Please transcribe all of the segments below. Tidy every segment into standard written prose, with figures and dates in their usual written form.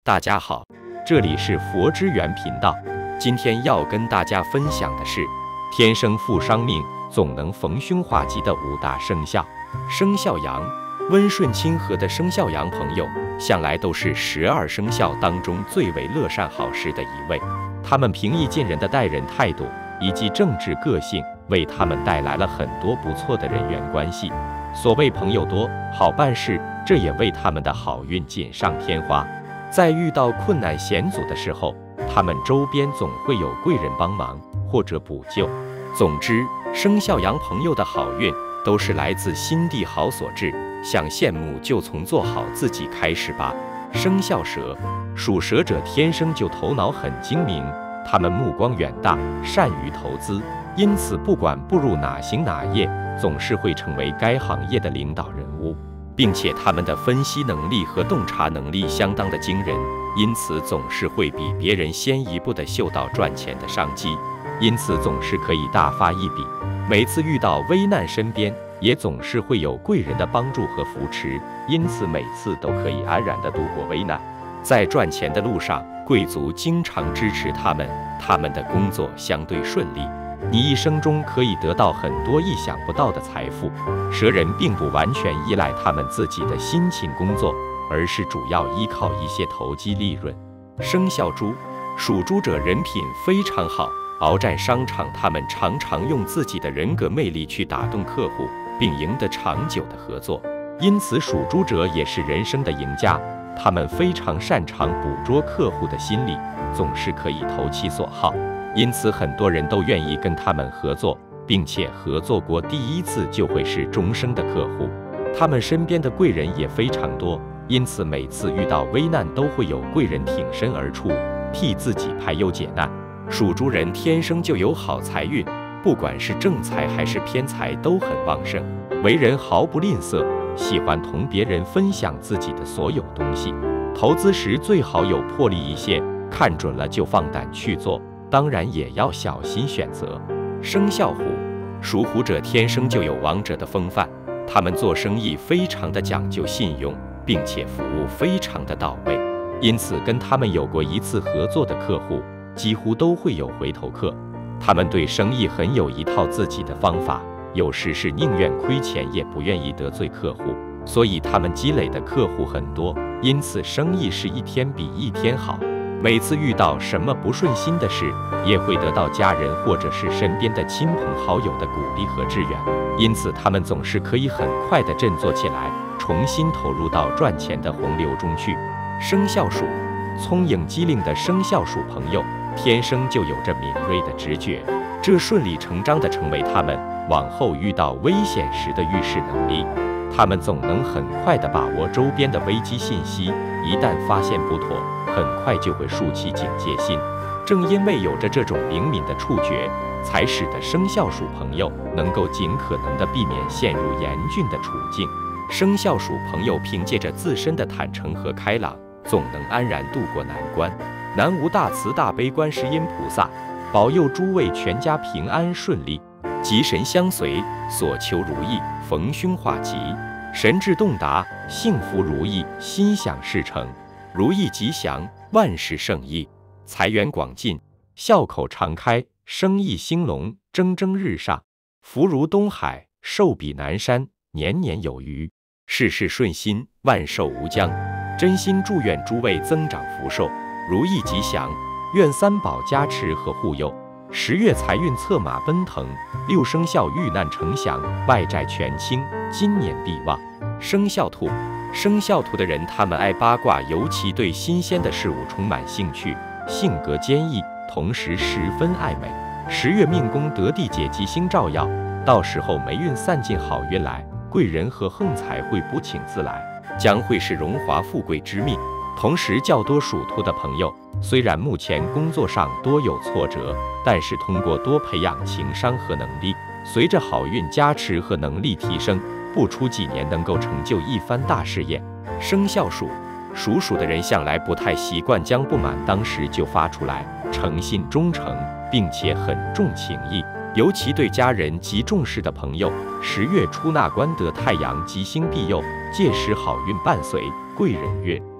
大家好，这里是佛之源频道。今天要跟大家分享的是，天生富商命，总能逢凶化吉的5大生肖。生肖羊，温顺亲和的生肖羊朋友，向来都是12生肖当中最为乐善好施的一位。他们平易近人的待人态度以及正直个性，为他们带来了很多不错的人缘关系。所谓朋友多，好办事，这也为他们的好运锦上添花。在遇到困难险阻的时候，他们周边总会有贵人帮忙或者补救。总之，生肖羊朋友的好运都是来自心地好所致，想羡慕就从做好自己开始吧。生肖蛇，属蛇者天生就头脑很精明，他们目光远大，善于投资，因此不管步入哪行哪业，总是会成为该行业的领导人物，并且他们的分析能力和洞察能力相当的惊人，因此总是会比别人先一步的嗅到赚钱的商机，因此总是可以大发一笔。每次遇到危难，身边也总是会有贵人的帮助和扶持，因此每次都可以安然地度过危难。在赚钱的路上，贵族经常支持他们，他们的工作相对顺利。你一生中可以得到很多意想不到的财富。蛇人并不完全依赖他们自己的辛勤工作，而是主要依靠一些投机利润。生肖猪，属猪者人品非常好，鏖战商场，他们常常用自己的人格魅力去打动客户，并赢得长久的合作。因此，属猪者也是人生的赢家。他们非常擅长捕捉客户的心理，总是可以投其所好。因此，很多人都愿意跟他们合作，并且合作过第一次就会是终生的客户。他们身边的贵人也非常多，因此每次遇到危难都会有贵人挺身而出，替自己排忧解难。属猪人天生就有好财运，不管是正财还是偏财都很旺盛，为人毫不吝啬，喜欢同别人分享自己的所有东西。投资时最好有魄力一些，看准了就放胆去做，当然也要小心选择。生肖虎，属虎者天生就有王者的风范，他们做生意非常的讲究信用，并且服务非常的到位，因此跟他们有过一次合作的客户，几乎都会有回头客。他们对生意很有一套自己的方法，有时是宁愿亏钱也不愿意得罪客户，所以他们积累的客户很多，因此生意是一天比一天好。每次遇到什么不顺心的事，也会得到家人或者是身边的亲朋好友的鼓励和支援，因此他们总是可以很快地振作起来，重新投入到赚钱的洪流中去。生肖鼠，聪颖机灵的生肖鼠朋友，天生就有着敏锐的直觉，这顺理成章地成为他们往后遇到危险时的预示能力。他们总能很快地把握周边的危机信息，一旦发现不妥，很快就会竖起警戒心。正因为有着这种灵敏的触觉，才使得生肖鼠朋友能够尽可能地避免陷入严峻的处境。生肖鼠朋友凭借着自身的坦诚和开朗，总能安然度过难关。南无大慈大悲观世音菩萨，保佑诸位全家平安顺利，吉神相随，所求如意，逢凶化吉，神志洞达，幸福如意，心想事成，如意吉祥，万事胜意，财源广进，笑口常开，生意兴隆，蒸蒸日上，福如东海，寿比南山，年年有余，事事顺心，万寿无疆。真心祝愿诸位增长福寿，如意吉祥，愿三宝加持和护佑。10月财运策马奔腾，6生肖遇难成祥，外债全清，今年必旺。生肖兔，生肖兔的人他们爱八卦，尤其对新鲜的事物充满兴趣，性格坚毅，同时十分爱美。10月命宫得地解吉星照耀，到时候霉运散尽，好运来，贵人和横财会不请自来，将会是荣华富贵之命。同时，较多属兔的朋友，虽然目前工作上多有挫折，但是通过多培养情商和能力，随着好运加持和能力提升，不出几年能够成就一番大事业。生肖鼠，属鼠的人向来不太习惯将不满当时就发出来，诚信忠诚，并且很重情义，尤其对家人极重视的朋友，10月出纳官得太阳吉星庇佑，届时好运伴随，贵人运。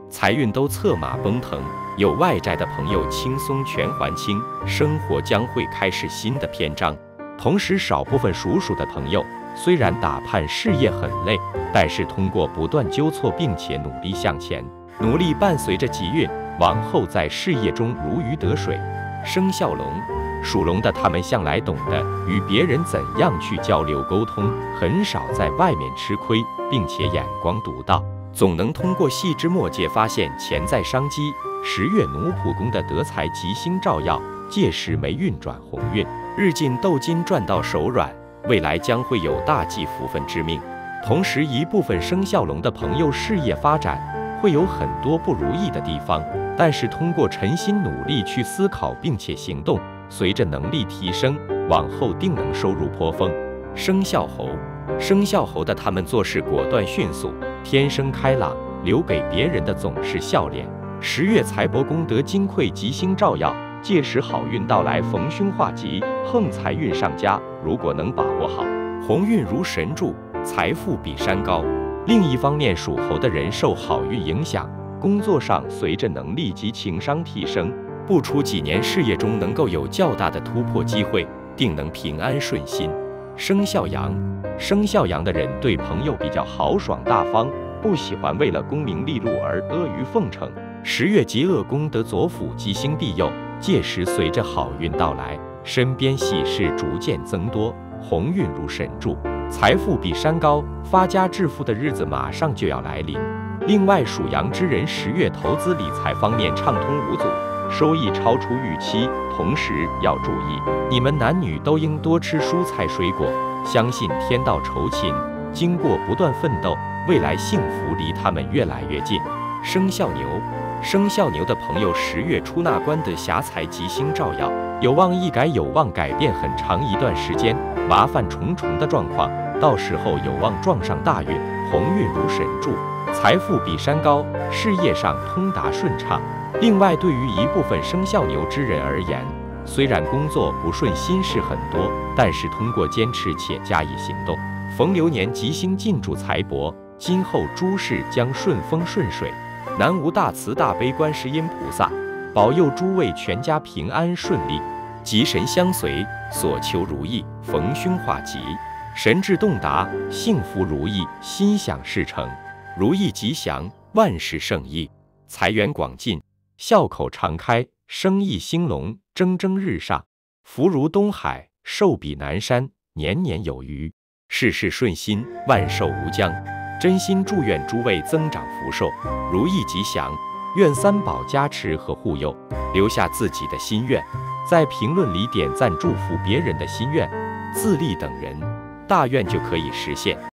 财运都策马奔腾，有外债的朋友轻松全还清，生活将会开始新的篇章。同时，少部分属鼠的朋友虽然打判事业很累，但是通过不断纠错并且努力向前，努力伴随着吉运，往后在事业中如鱼得水。生肖龙，属龙的他们向来懂得与别人怎样去交流沟通，很少在外面吃亏，并且眼光独到，总能通过细枝末节发现潜在商机。10月奴仆宫的德财吉星照耀，届时霉运转鸿运，日进斗金赚到手软，未来将会有大吉福分之命。同时，一部分生肖龙的朋友事业发展会有很多不如意的地方，但是通过诚心努力去思考并且行动，随着能力提升，往后定能收入颇丰。生肖猴，生肖猴的他们做事果断迅速，天生开朗，留给别人的总是笑脸。10月财帛宫得金匮吉星照耀，届时好运到来，逢凶化吉，横财运上加。如果能把握好，鸿运如神助，财富比山高。另一方面，属猴的人受好运影响，工作上随着能力及情商提升，不出几年事业中能够有较大的突破机会，定能平安顺心。生肖羊，生肖羊的人对朋友比较豪爽大方，不喜欢为了功名利禄而阿谀奉承。10月疾厄宫得左辅吉星庇佑，届时随着好运到来，身边喜事逐渐增多，鸿运如神助，财富比山高，发家致富的日子马上就要来临。另外，属羊之人10月投资理财方面畅通无阻，收益超出预期。同时要注意，你们男女都应多吃蔬菜水果，相信天道酬勤，经过不断奋斗，未来幸福离他们越来越近。生肖牛，生肖牛的朋友10月出纳官得霞财吉星照耀，有望一改有望改变很长一段时间麻烦重重的状况，到时候有望撞上大运，鸿运如神助，财富比山高，事业上通达顺畅。另外，对于一部分生肖牛之人而言，虽然工作不顺心事很多，但是通过坚持且加以行动，逢流年吉星进驻财帛，今后诸事将顺风顺水。南无大慈大悲观世音菩萨，保佑诸位全家平安顺利，吉神相随，所求如意，逢凶化吉，神志洞达，幸福如意，心想事成，如意吉祥，万事胜意，财源广进，笑口常开，生意兴隆，蒸蒸日上，福如东海，寿比南山，年年有余，事事顺心，万寿无疆。真心祝愿诸位增长福寿，如意吉祥，愿三宝加持和护佑，留下自己的心愿，在评论里点赞祝福别人的心愿，自立等人，大愿就可以实现。